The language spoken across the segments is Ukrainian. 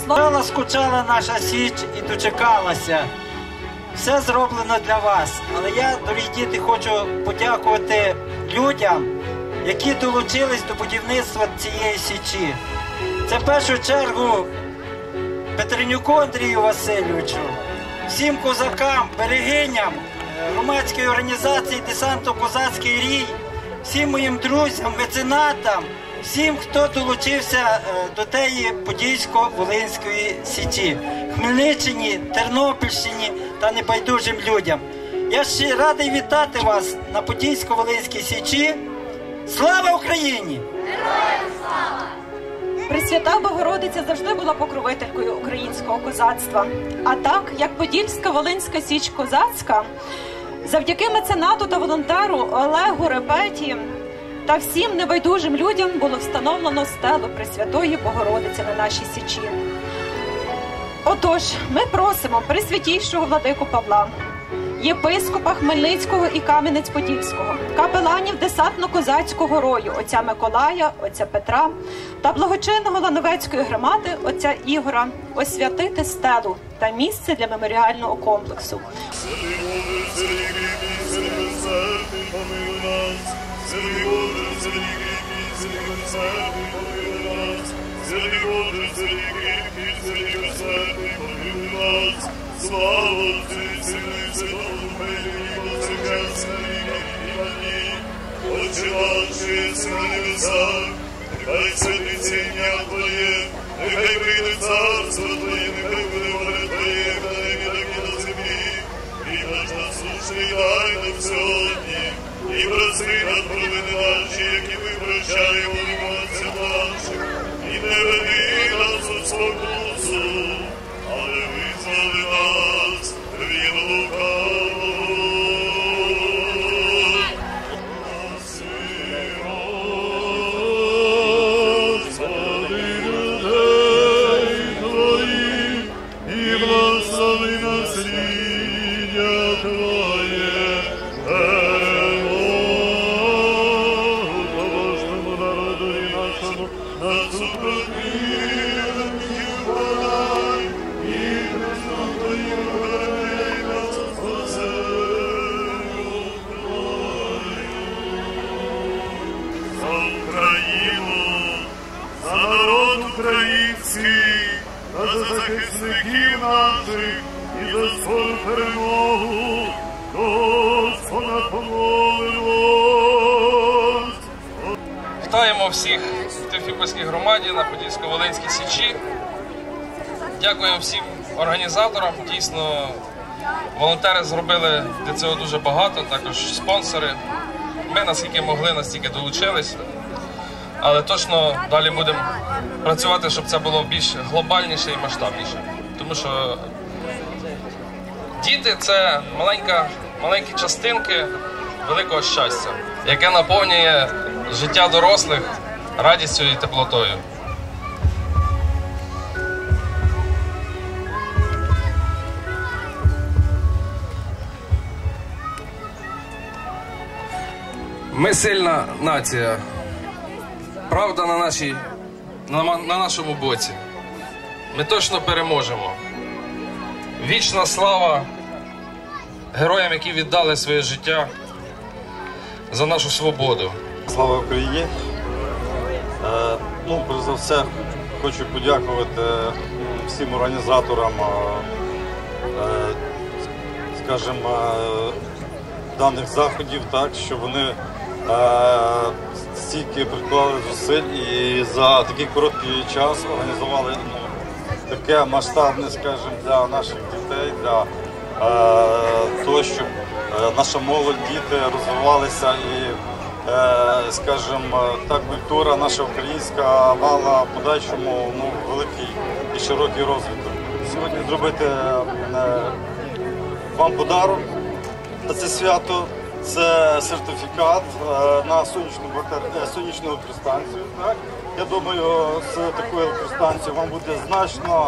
слово. Скучала наша Січ і дочекалася. Все зроблено для вас. Але я, дорогі діти, хочу подякувати людям, які долучились до будівництва цієї Січі. Це в першу чергу Петренюку Андрію Васильовичу, всім козакам, берегиням, громадської організації «Десантно-козацький рій», всім моїм друзям, меценатам, всім, хто долучився до тієї Подільсько-Волинської Січі, Хмельниччині, Тернопільщині та небайдужим людям. Я ще радий вітати вас на Подільсько-Волинській Січі. Слава Україні! Героям слава! Пресвята Богородиця завжди була покровителькою українського козацтва. А так, як Подільська Волинська Січ козацька, завдяки меценату та волонтеру Олегу Репеті та всім небайдужим людям було встановлено стелу Пресвятої Богородиці на нашій Січі. Отож, ми просимо Пресвятійшого владику Павла, єпископа Хмельницького і Кам'янець-Подільського, капеланів Десантно-козацького рою, отця Миколая, отця Петра та благочинного Лановецької громади, отця Ігора, освятити стелу та місце для меморіального комплексу. Слава Отцю, Сину і Святому Отче наш, єси на небесах, нехай святиться ім'я Твоє, нехай прийде царство Твоє, нехай буде воля Твоє, на небі, так і на землі. Хліб наш насущний дай нам сьогодні, і прости нам провини наші, які ми прощаємо винуватцям нашим, і не веди нас у спокусу, але визволи нас від лукавого. За захисників наших і за свою перемогу, Господа помолимо. Вітаємо всіх в Тевфікольській громаді на Подільсько-Волинській Січі. Дякуємо всім організаторам. Дійсно, волонтери зробили для цього дуже багато, також спонсори. Ми, наскільки могли, настільки долучились. Але точно далі будемо працювати, щоб це було більш глобальніше і масштабніше. Тому що діти – це маленькі частинки великого щастя, яке наповнює життя дорослих радістю і теплотою. Ми сильна нація. Правда на нашому боці. Ми точно переможемо. Вічна слава героям, які віддали своє життя за нашу свободу. Слава Україні! Перш за все, хочу подякувати всім організаторам, скажімо, даних заходів, так, що вони стільки приклали зусиль і за такий короткий час організували таке масштабне, скажімо, для наших дітей, для того, щоб наша молодь, діти розвивалися і, скажімо, та культура наша українська мала в подальшому великий і широкий розвиток. Сьогодні зробити вам подарунок на це свято. Це сертифікат на сонячну електростанцію. Так? Я думаю, з такою електростанцією вам буде значно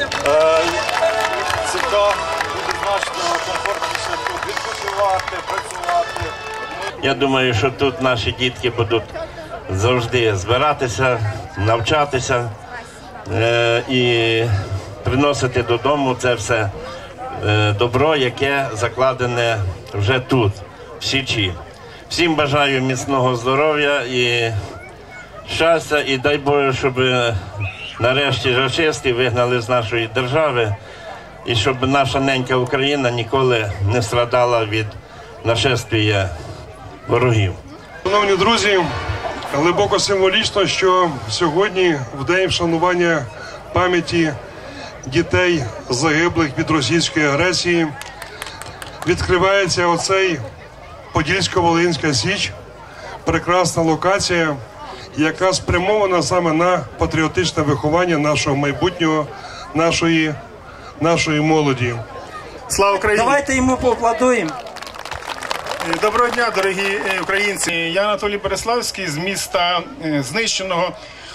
цікаво, буде значно комфортніше тут відпочивати, працювати. Я думаю, що тут наші дітки будуть завжди збиратися, навчатися. і приносити додому це все добро, яке закладене вже тут, в Січі. Всім бажаю міцного здоров'я і щастя, і дай Боже, щоб нарешті рашисти вигнали з нашої держави, і щоб наша ненька Україна ніколи не страдала від нашествия ворогів. Шановні друзі, глибоко символічно, що сьогодні, в день вшанування пам'яті дітей, загиблих від російської агресії, відкривається оцей Подільсько-Волинська Січ, прекрасна локація, яка спрямована саме на патріотичне виховання нашого майбутнього, нашої молоді. Слава Україні! Давайте йому поаплодуємо. Доброго дня, дорогі українці. Я Анатолій Береславський з міста, знищеного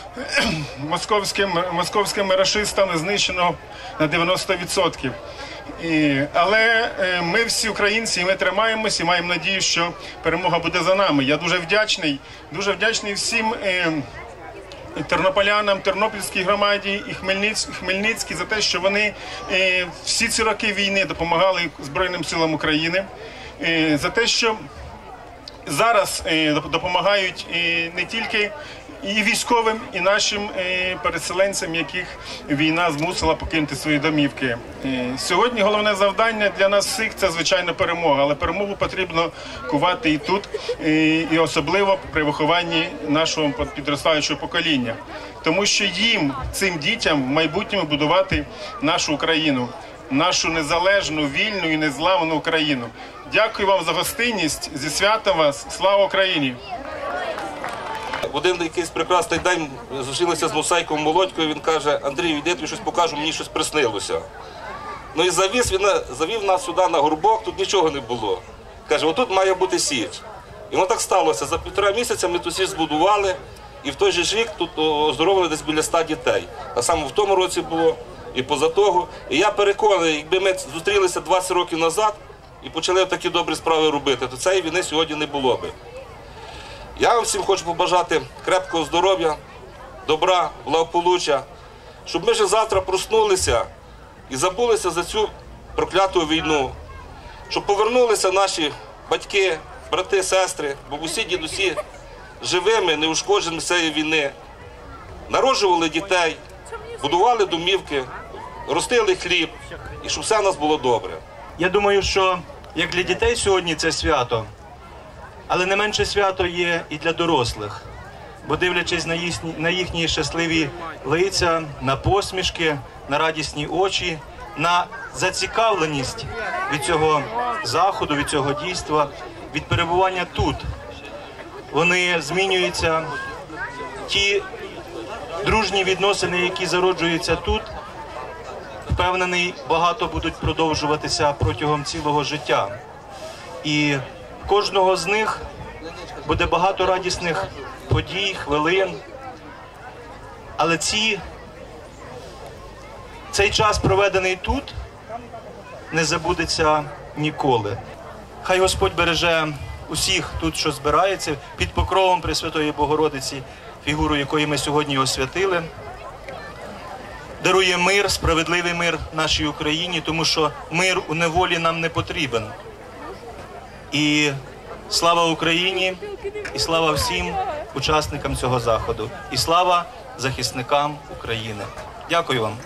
московськими рашистами, знищеного на 90%. Але ми всі українці, і ми тримаємося і маємо надію, що перемога буде за нами. Я дуже вдячний всім тернополянам, Тернопільській громаді і Хмельницькій за те, що вони всі ці роки війни допомагали Збройним силам України, за те, що зараз допомагають не тільки і військовим, і нашим переселенцям, яких війна змусила покинути свої домівки. Сьогодні головне завдання для нас всіх – це, звичайно, перемога. Але перемогу потрібно кувати і тут, і особливо при вихованні нашого підростаючого покоління. Тому що їм, цим дітям, в майбутньому будувати нашу Україну, нашу незалежну, вільну і незламну Україну. Дякую вам за гостинність, зі святом вас, слава Україні! В один якийсь прекрасний день зустрілися з Мусайком Молодькою, він каже: Андрій, йди, тобі щось покажу, мені щось приснилося. Ну і завів нас сюди на горбок, тут нічого не було. Каже, отут має бути Січ. І воно так сталося, за 1,5 місяця ми ту Січ збудували, і в той же ж рік тут оздоровили десь біля 100 дітей. А саме в тому році було, і поза того. І я переконаний, якби ми зустрілися 20 років назад і почали такі добрі справи робити, то цієї війни сьогодні не було би. Я вам всім хочу побажати крепкого здоров'я, добра, благополуччя, щоб ми вже завтра проснулися і забулися за цю прокляту війну, щоб повернулися наші батьки, брати, сестри, бабусі, дідусі живими, неушкодженими з цієї війни, народжували дітей, будували домівки, ростили хліб, і щоб все у нас було добре. Я думаю, що як для дітей сьогодні це свято, але не менше свято є і для дорослих, бо дивлячись на їхні щасливі лиця, на посмішки, на радісні очі, на зацікавленість від цього заходу, від цього дійства, від перебування тут, вони змінюються, ті дружні відносини, які зароджуються тут, впевнений, багато будуть продовжуватися протягом цілого життя. І кожного з них буде багато радісних подій, хвилин, але цей час, проведений тут, не забудеться ніколи. Хай Господь береже усіх тут, що збирається, під покровом Пресвятої Богородиці, фігуру якої ми сьогодні освятили, дарує мир, справедливий мир нашій Україні, тому що мир у неволі нам не потрібен. І слава Україні, і слава всім учасникам цього заходу, і слава захисникам України. Дякую вам.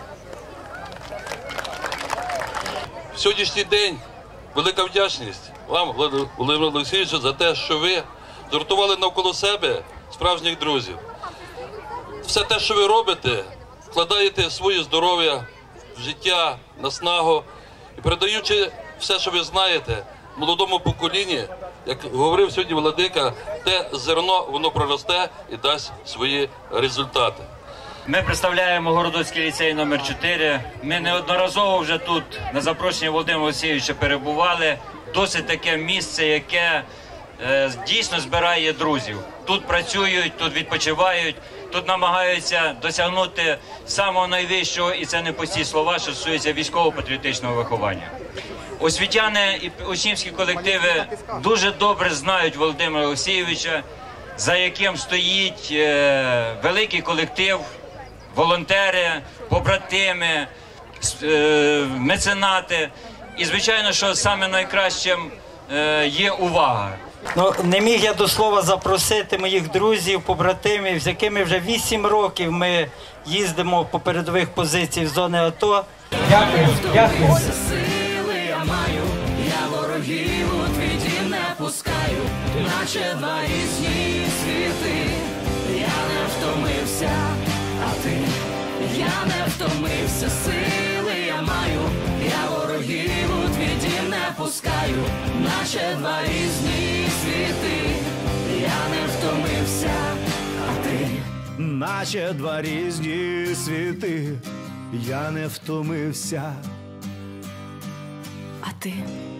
В сьогоднішній день велика вдячність вам, Володимиру Олексійовичу, за те, що ви згуртували навколо себе справжніх друзів. Все те, що ви робите, вкладаєте своє здоров'я, життя, наснагу і передаючи все, що ви знаєте, молодому поколінні, як говорив сьогодні Владика, те зерно, воно проросте і дасть свої результати. Ми представляємо Городоцький ліцей номер 4. Ми неодноразово вже тут на запрошення Володимира Олексійовича перебували. Досить таке місце, яке дійсно збирає друзів. Тут працюють, тут відпочивають, тут намагаються досягнути самого найвищого, і це не пусті слова, що стосується військово-патріотичного виховання. Освітяни і учнівські колективи дуже добре знають Володимира Олексійовича, за яким стоїть великий колектив волонтери, побратими, меценати. І, звичайно, що саме найкращим є увага. Ну, не міг я до слова запросити моїх друзів, побратимів, з якими вже 8 років ми їздимо по передових позиціях зони АТО. Дякую, дякую. Сили я маю, я ворогів у твій дім не пускаю, наче два різні світи. Я не втомився, а ти, я не втомився, сили я маю, я ворогів у твій дім не пускаю, наче два різні світи. Я не втомився, а ти, наче два різні світи. Я не втомився, а ти.